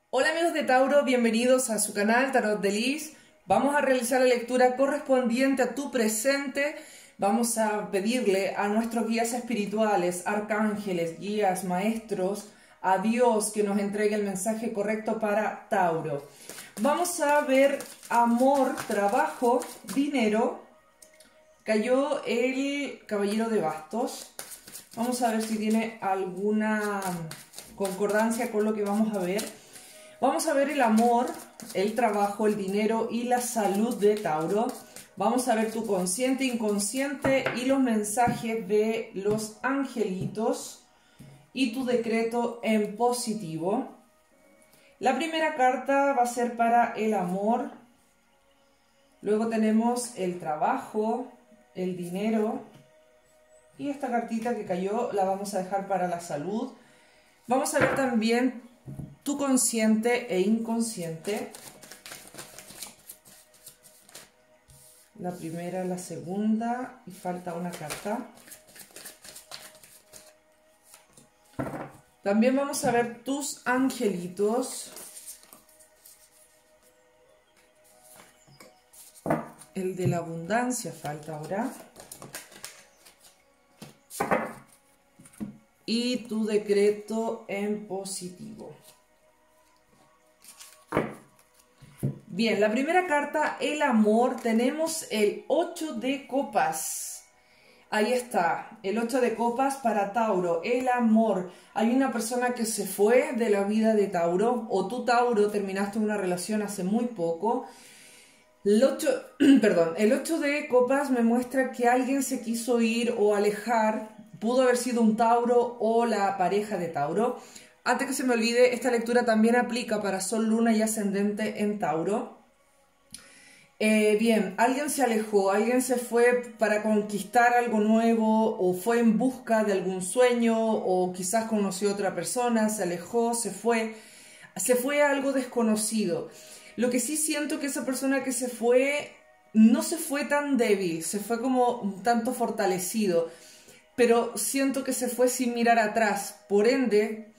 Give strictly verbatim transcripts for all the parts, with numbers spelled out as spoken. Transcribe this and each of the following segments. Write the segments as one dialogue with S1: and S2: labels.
S1: Hola amigos de Tauro, bienvenidos a su canal Tarot de Liz. Vamos a realizar la lectura correspondiente a tu presente. Vamos a pedirle a nuestros guías espirituales, arcángeles, guías, maestros, a Dios que nos entregue el mensaje correcto para Tauro. Vamos a ver amor, trabajo, dinero. Cayó el caballero de bastos. Vamos a ver si tiene alguna concordancia con lo que vamos a ver. Vamos a ver el amor, el trabajo, el dinero y la salud de Tauro. Vamos a ver tu consciente, inconsciente y los mensajes de los angelitos y tu decreto en positivo. La primera carta va a ser para el amor. Luego tenemos el trabajo, el dinero. Y esta cartita que cayó la vamos a dejar para la salud. Vamos a ver también tu consciente e inconsciente. La primera, la segunda y falta una carta. También vamos a ver tus angelitos. El de la abundancia falta ahora. Y tu decreto en positivo. Bien, la primera carta, el amor, tenemos el ocho de copas. Ahí está, el ocho de copas para Tauro, el amor. Hay una persona que se fue de la vida de Tauro, o tú, Tauro, terminaste una relación hace muy poco. El ocho, perdón, el ocho de copas me muestra que alguien se quiso ir o alejar. Pudo haber sido un Tauro o la pareja de Tauro. Antes que se me olvide, esta lectura también aplica para Sol, Luna y Ascendente en Tauro. Eh, bien, alguien se alejó, alguien se fue para conquistar algo nuevo o fue en busca de algún sueño o quizás conoció a otra persona, se alejó, se fue, se fue a algo desconocido. Lo que sí siento que esa persona que se fue no se fue tan débil, se fue como un tanto fortalecido, pero siento que se fue sin mirar atrás. Por ende,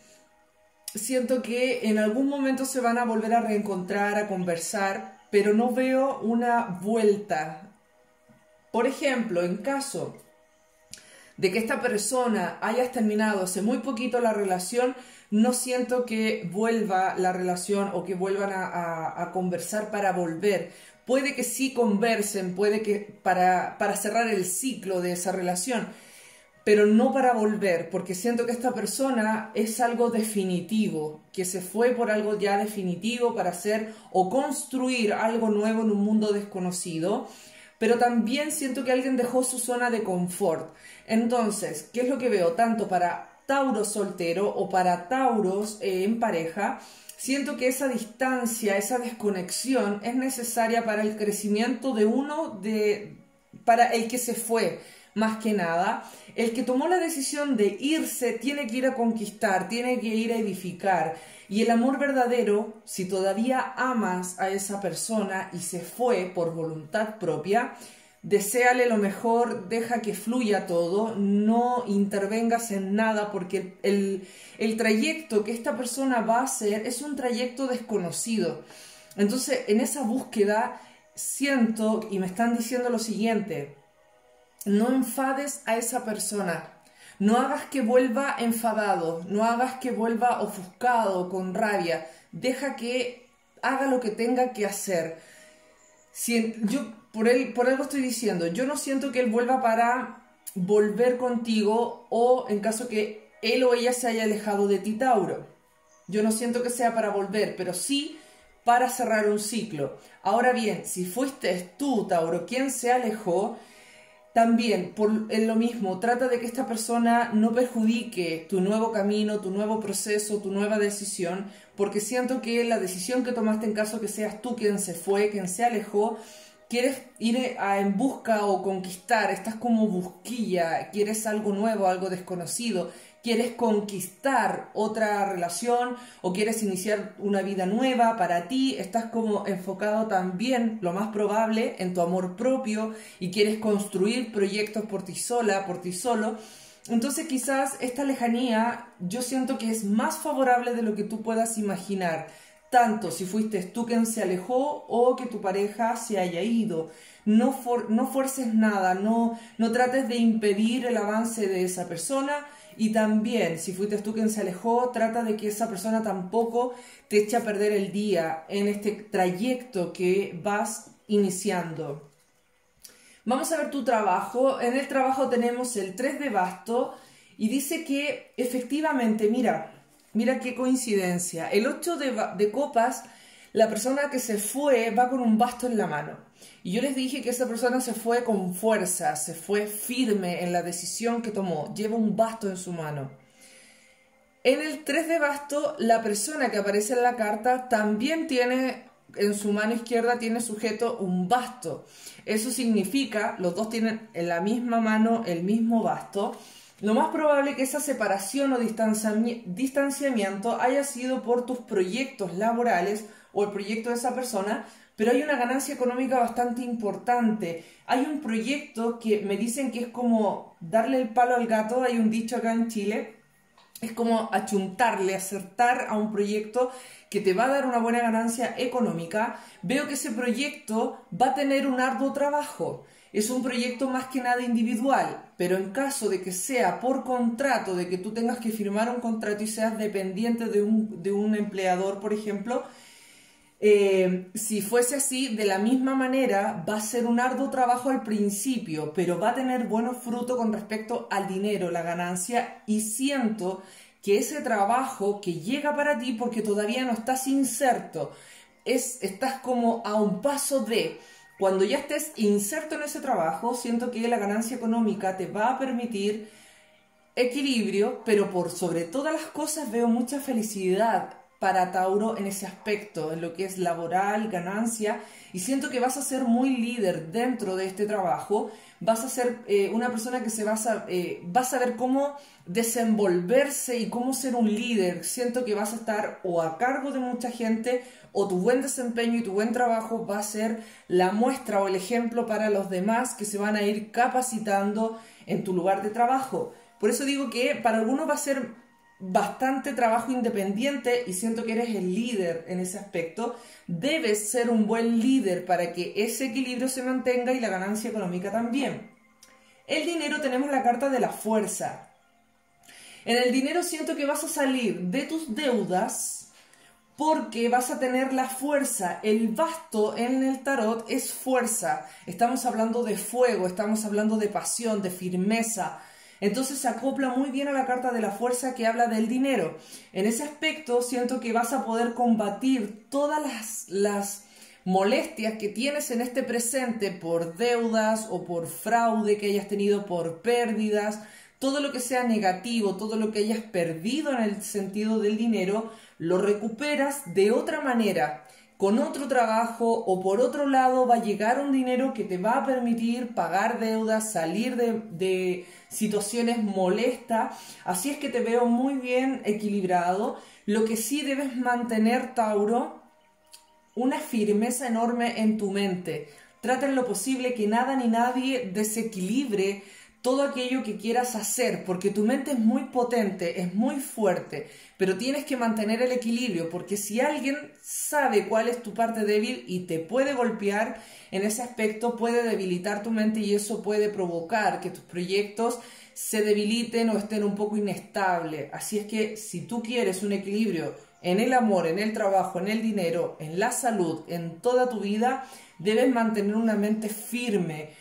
S1: siento que en algún momento se van a volver a reencontrar, a conversar, pero no veo una vuelta. Por ejemplo, en caso de que esta persona haya terminado hace muy poquito la relación, no siento que vuelva la relación o que vuelvan a, a, a conversar para volver. Puede que sí conversen, puede que para, para cerrar el ciclo de esa relación, pero no para volver, porque siento que esta persona es algo definitivo, que se fue por algo ya definitivo para hacer o construir algo nuevo en un mundo desconocido, pero también siento que alguien dejó su zona de confort. Entonces, ¿qué es lo que veo? Tanto para Tauro soltero o para Tauros eh, en pareja, siento que esa distancia, esa desconexión es necesaria para el crecimiento de uno, de, para el que se fue. Más que nada, el que tomó la decisión de irse tiene que ir a conquistar, tiene que ir a edificar. Y el amor verdadero, si todavía amas a esa persona y se fue por voluntad propia, deséale lo mejor, deja que fluya todo, no intervengas en nada porque el, el trayecto que esta persona va a hacer es un trayecto desconocido. Entonces, en esa búsqueda siento, y me están diciendo lo siguiente: no enfades a esa persona, no hagas que vuelva enfadado, no hagas que vuelva ofuscado, con rabia, deja que haga lo que tenga que hacer. Si, yo por, él, por algo estoy diciendo, yo no siento que él vuelva para volver contigo o en caso que él o ella se haya alejado de ti, Tauro. Yo no siento que sea para volver, pero sí para cerrar un ciclo. Ahora bien, si fuiste tú, Tauro, quien se alejó, también, por lo mismo, trata de que esta persona no perjudique tu nuevo camino, tu nuevo proceso, tu nueva decisión, porque siento que la decisión que tomaste, en caso que seas tú quien se fue, quien se alejó, quieres ir a, en busca o conquistar, estás como busquilla, quieres algo nuevo, algo desconocido, quieres conquistar otra relación o quieres iniciar una vida nueva para ti, estás como enfocado también, lo más probable, en tu amor propio y quieres construir proyectos por ti sola, por ti solo. Entonces quizás esta lejanía yo siento que es más favorable de lo que tú puedas imaginar. tanto si fuiste tú quien se alejó o que tu pareja se haya ido. No, for, no fuerces nada, no, no trates de impedir el avance de esa persona. Y también, si fuiste tú quien se alejó, trata de que esa persona tampoco te eche a perder el día en este trayecto que vas iniciando. Vamos a ver tu trabajo. En el trabajo tenemos el tres de bastos y dice que efectivamente, mira, mira qué coincidencia. El ocho de, de copas, la persona que se fue va con un basto en la mano. Y yo les dije que esa persona se fue con fuerza, se fue firme en la decisión que tomó, lleva un basto en su mano. En el tres de bastos, la persona que aparece en la carta también tiene, en su mano izquierda tiene sujeto un basto. Eso significa, los dos tienen en la misma mano el mismo basto. Lo más probable es que esa separación o distanciami- distanciamiento haya sido por tus proyectos laborales o el proyecto de esa persona, pero hay una ganancia económica bastante importante. Hay un proyecto que me dicen que es como darle el palo al gato, hay un dicho acá en Chile, es como achuntarle, acertar a un proyecto que te va a dar una buena ganancia económica. Veo que ese proyecto va a tener un arduo trabajo. Es un proyecto más que nada individual, pero en caso de que sea por contrato, de que tú tengas que firmar un contrato y seas dependiente de un, de un empleador, por ejemplo, Eh, si fuese así, de la misma manera, va a ser un arduo trabajo al principio, pero va a tener buenos frutos con respecto al dinero, la ganancia, y siento que ese trabajo que llega para ti porque todavía no estás inserto, es, estás como a un paso de, cuando ya estés inserto en ese trabajo, siento que la ganancia económica te va a permitir equilibrio, pero por sobre todas las cosas veo mucha felicidad para Tauro en ese aspecto, en lo que es laboral, ganancia, y siento que vas a ser muy líder dentro de este trabajo, vas a ser eh, una persona que se va a, eh, va a saber cómo desenvolverse y cómo ser un líder. Siento que vas a estar o a cargo de mucha gente o tu buen desempeño y tu buen trabajo va a ser la muestra o el ejemplo para los demás que se van a ir capacitando en tu lugar de trabajo. Por eso digo que para algunos va a ser bastante trabajo independiente y siento que eres el líder en ese aspecto. Debes ser un buen líder para que ese equilibrio se mantenga y la ganancia económica también. El dinero, tenemos la carta de la fuerza. En el dinero siento que vas a salir de tus deudas porque vas a tener la fuerza. El basto en el tarot es fuerza. Estamos hablando de fuego, estamos hablando de pasión, de firmeza. Entonces se acopla muy bien a la carta de la fuerza que habla del dinero. En ese aspecto siento que vas a poder combatir todas las, las molestias que tienes en este presente por deudas o por fraude que hayas tenido, por pérdidas, todo lo que sea negativo, todo lo que hayas perdido en el sentido del dinero, lo recuperas de otra manera. Con otro trabajo o por otro lado va a llegar un dinero que te va a permitir pagar deudas, salir de, de situaciones molestas. Así es que te veo muy bien equilibrado. Lo que sí debes mantener, Tauro, una firmeza enorme en tu mente. Trata en lo posible que nada ni nadie desequilibre todo aquello que quieras hacer, porque tu mente es muy potente, es muy fuerte, pero tienes que mantener el equilibrio, porque si alguien sabe cuál es tu parte débil y te puede golpear en ese aspecto, puede debilitar tu mente y eso puede provocar que tus proyectos se debiliten o estén un poco inestables. Así es que si tú quieres un equilibrio en el amor, en el trabajo, en el dinero, en la salud, en toda tu vida, debes mantener una mente firme,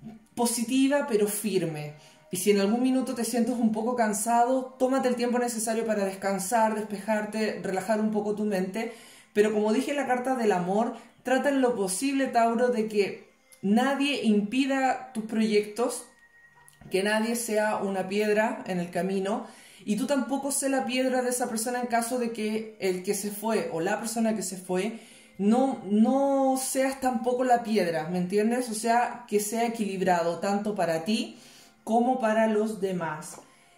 S1: positiva pero firme. Y si en algún minuto te sientes un poco cansado, tómate el tiempo necesario para descansar, despejarte, relajar un poco tu mente. Pero como dije en la carta del amor, trata en lo posible, Tauro, de que nadie impida tus proyectos, que nadie sea una piedra en el camino y tú tampoco sé la piedra de esa persona en caso de que el que se fue o la persona que se fue No, no seas tampoco la piedra, ¿me entiendes? O sea, que sea equilibrado tanto para ti como para los demás.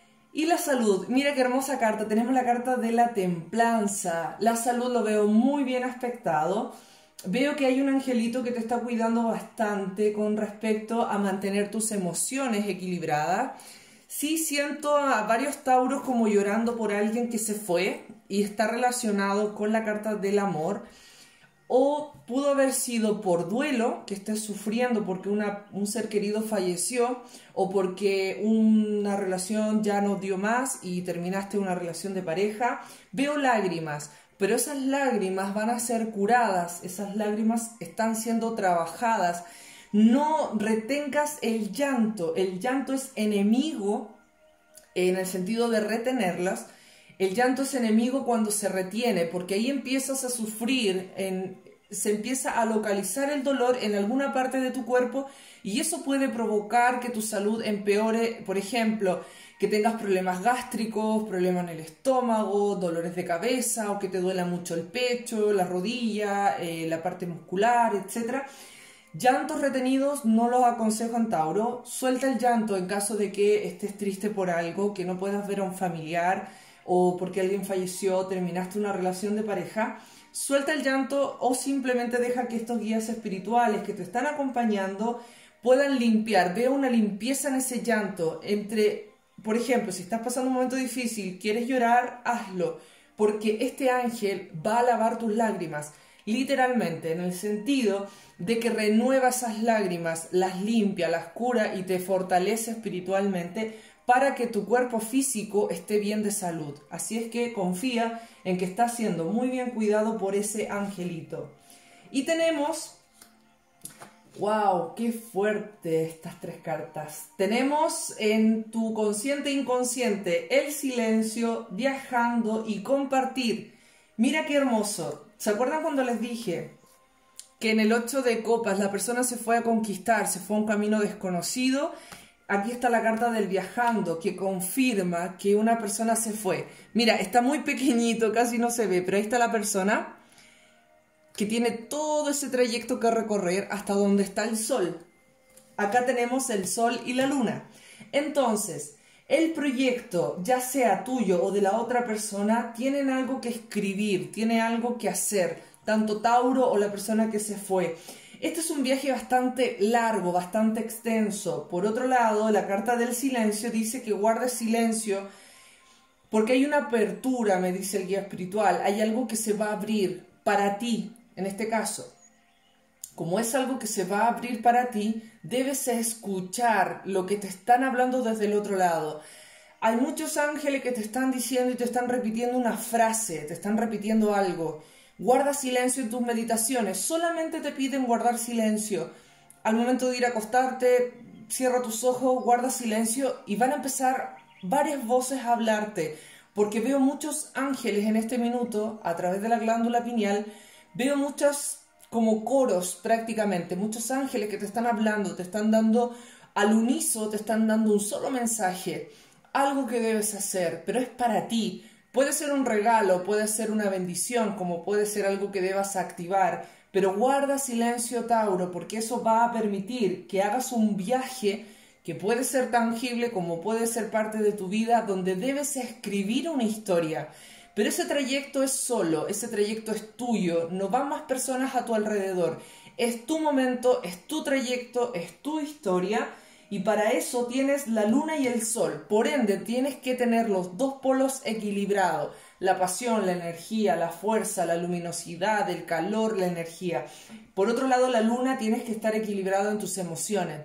S1: Y la salud, mira qué hermosa carta, tenemos la carta de la templanza. La salud lo veo muy bien aspectado. Veo que hay un angelito que te está cuidando bastante con respecto a mantener tus emociones equilibradas. Sí siento a varios tauros como llorando por alguien que se fue y está relacionado con la carta del amor. O pudo haber sido por duelo, que estés sufriendo porque una, un ser querido falleció o porque una relación ya no dio más y terminaste una relación de pareja. Veo lágrimas, pero esas lágrimas van a ser curadas, esas lágrimas están siendo trabajadas. No retengas el llanto, el llanto es enemigo en el sentido de retenerlas. El llanto es enemigo cuando se retiene, porque ahí empiezas a sufrir, en, se empieza a localizar el dolor en alguna parte de tu cuerpo y eso puede provocar que tu salud empeore, por ejemplo, que tengas problemas gástricos, problemas en el estómago, dolores de cabeza o que te duela mucho el pecho, la rodilla, eh, la parte muscular, etcétera. Llantos retenidos no los aconsejo en Tauro. Suelta el llanto en caso de que estés triste por algo, que no puedas ver a un familiar o porque alguien falleció, terminaste una relación de pareja. Suelta el llanto o simplemente deja que estos guías espirituales que te están acompañando puedan limpiar. Veo una limpieza en ese llanto. Entre, por ejemplo, si estás pasando un momento difícil, quieres llorar, hazlo, porque este ángel va a lavar tus lágrimas. Literalmente, en el sentido de que renueva esas lágrimas, las limpia, las cura y te fortalece espiritualmente para que tu cuerpo físico esté bien de salud. Así es que confía en que estás siendo muy bien cuidado por ese angelito. Y tenemos... ¡Wow! ¡Qué fuerte estas tres cartas! Tenemos en tu consciente e inconsciente el silencio, viajando y compartir. Mira qué hermoso. ¿Se acuerdan cuando les dije que en el ocho de copas la persona se fue a conquistar, se fue a un camino desconocido? Aquí está la carta del viajando, que confirma que una persona se fue. Mira, está muy pequeñito, casi no se ve, pero ahí está la persona que tiene todo ese trayecto que recorrer hasta donde está el sol. Acá tenemos el sol y la luna. Entonces, el proyecto, ya sea tuyo o de la otra persona, tienen algo que escribir, tiene algo que hacer, tanto Tauro o la persona que se fue. Este es un viaje bastante largo, bastante extenso. Por otro lado, la carta del silencio dice que guardes silencio porque hay una apertura, me dice el guía espiritual. Hay algo que se va a abrir para ti, en este caso. Como es algo que se va a abrir para ti, debes escuchar lo que te están hablando desde el otro lado. Hay muchos ángeles que te están diciendo y te están repitiendo una frase, te están repitiendo algo. Guarda silencio en tus meditaciones, solamente te piden guardar silencio. Al momento de ir a acostarte, cierra tus ojos, guarda silencio y van a empezar varias voces a hablarte, porque veo muchos ángeles en este minuto, a través de la glándula pineal, veo muchos como coros prácticamente, muchos ángeles que te están hablando, te están dando al unísono, te están dando un solo mensaje, algo que debes hacer, pero es para ti. Puede ser un regalo, puede ser una bendición, como puede ser algo que debas activar, pero guarda silencio, Tauro, porque eso va a permitir que hagas un viaje que puede ser tangible como puede ser parte de tu vida, donde debes escribir una historia. Pero ese trayecto es solo, ese trayecto es tuyo, no van más personas a tu alrededor. Es tu momento, es tu trayecto, es tu historia. Y para eso tienes la luna y el sol. Por ende, tienes que tener los dos polos equilibrados. La pasión, la energía, la fuerza, la luminosidad, el calor, la energía. Por otro lado, la luna tienes que estar equilibrado en tus emociones.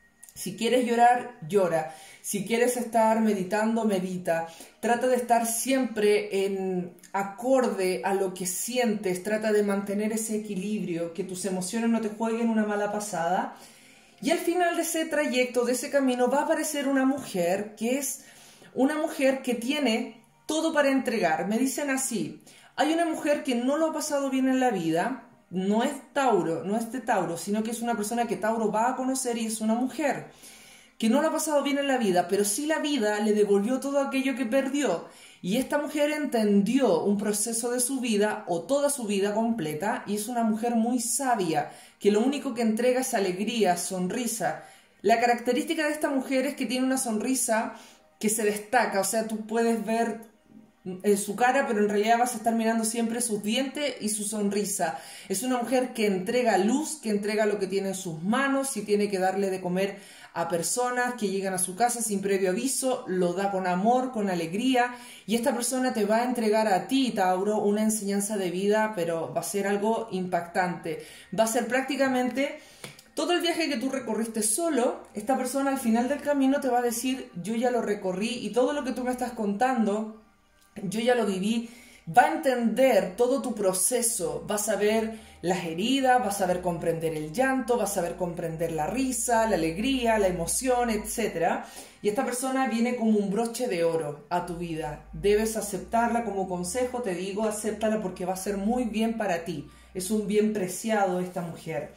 S1: Si quieres llorar, llora. Si quieres estar meditando, medita. Trata de estar siempre en acorde a lo que sientes. Trata de mantener ese equilibrio, que tus emociones no te jueguen una mala pasada. Y al final de ese trayecto, de ese camino, va a aparecer una mujer que es una mujer que tiene todo para entregar. Me dicen así, hay una mujer que no lo ha pasado bien en la vida, no es Tauro, no es de Tauro, sino que es una persona que Tauro va a conocer y es una mujer que no lo ha pasado bien en la vida, pero sí la vida le devolvió todo aquello que perdió. Y esta mujer entendió un proceso de su vida o toda su vida completa y es una mujer muy sabia, que lo único que entrega es alegría, sonrisa. La característica de esta mujer es que tiene una sonrisa que se destaca, o sea, tú puedes ver en su cara, pero en realidad vas a estar mirando siempre sus dientes y su sonrisa. Es una mujer que entrega luz, que entrega lo que tiene en sus manos. Si tiene que darle de comer a personas que llegan a su casa sin previo aviso, lo da con amor, con alegría, y esta persona te va a entregar a ti, Tauro, una enseñanza de vida, pero va a ser algo impactante. Va a ser prácticamente todo el viaje que tú recorriste solo. Esta persona al final del camino te va a decir, yo ya lo recorrí y todo lo que tú me estás contando, yo ya lo viví. Va a entender todo tu proceso, vas a ver las heridas, vas a saber comprender el llanto, vas a saber comprender la risa, la alegría, la emoción, etcétera. Y esta persona viene como un broche de oro a tu vida. Debes aceptarla como consejo, te digo, acéptala porque va a ser muy bien para ti. Es un bien preciado esta mujer.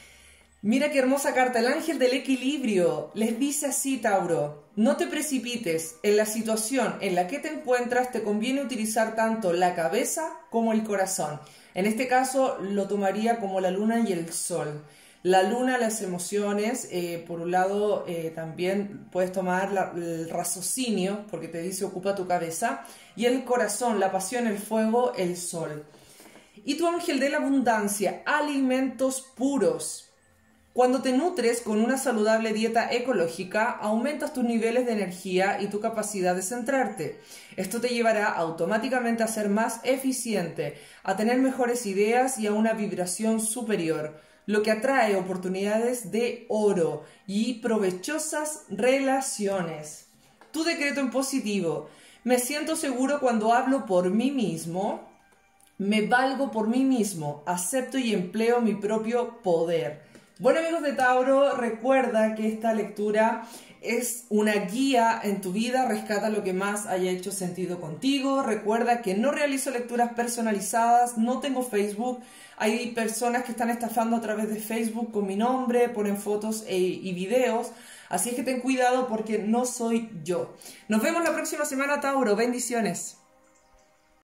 S1: Mira qué hermosa carta, el ángel del equilibrio. Les dice así, Tauro, no te precipites. En la situación en la que te encuentras te conviene utilizar tanto la cabeza como el corazón. En este caso lo tomaría como la luna y el sol. La luna, las emociones, eh, por un lado eh, también puedes tomar la, el raciocinio, porque te dice ocupa tu cabeza, y el corazón, la pasión, el fuego, el sol. Y tu ángel de la abundancia, alimentos puros. Cuando te nutres con una saludable dieta ecológica, aumentas tus niveles de energía y tu capacidad de centrarte. Esto te llevará automáticamente a ser más eficiente, a tener mejores ideas y a una vibración superior, lo que atrae oportunidades de oro y provechosas relaciones. Tu decreto en positivo. Me siento seguro cuando hablo por mí mismo. Me valgo por mí mismo. Acepto y empleo mi propio poder. Bueno, amigos de Tauro, recuerda que esta lectura es una guía en tu vida, rescata lo que más haya hecho sentido contigo. Recuerda que no realizo lecturas personalizadas, no tengo Facebook. Hay personas que están estafando a través de Facebook con mi nombre, ponen fotos e, y videos. Así es que ten cuidado porque no soy yo. Nos vemos la próxima semana, Tauro. Bendiciones.